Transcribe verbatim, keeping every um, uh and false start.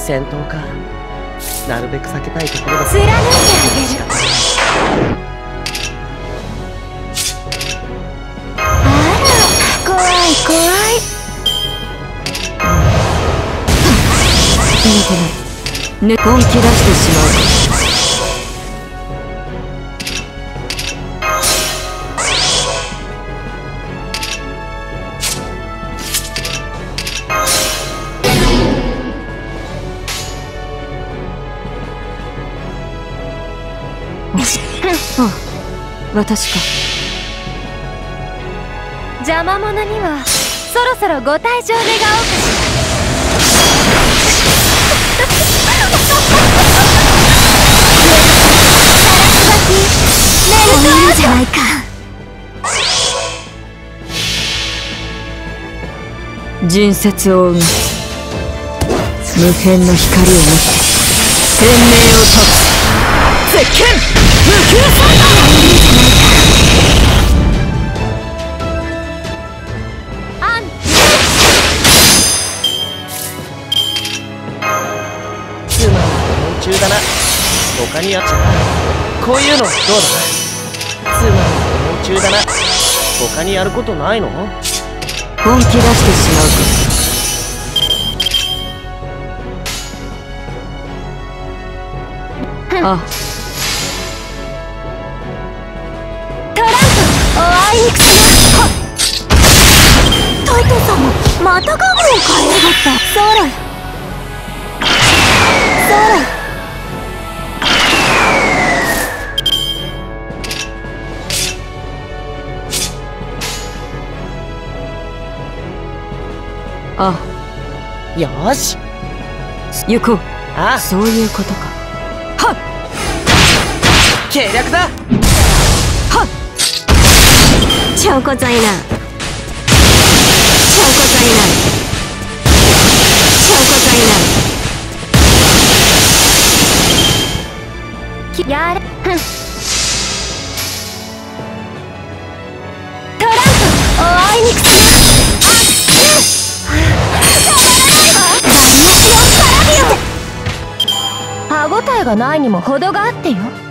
戦闘か。なるべく避けたいところだ。 貫いてあげる。あら、怖い怖い。見えてない。ね、本気出してしまう。あ、私か。邪魔者にはそろそろご退場願おうかしら。いいじゃないか。人説を生む無辺の光を持って天命を断つ。絶剣無給サイド。いいじゃないか。あんつまん夢中だな。他にやっちゃう。こういうのどうだ。つまん夢中だな。他にやることないの？ 本気出してしまうか。あ、トランプお会いにくさな。タイト様またガムを変えやがった。そらそらあ、 よーし行こう。 ああ、 そういうことか。はっ、 計略だ。 はっ、ちょこざいな。ちょこざいな。ちょこざいな。やれ、ふん。トランプお会いにくさな。歯応えがないにも程があってよ。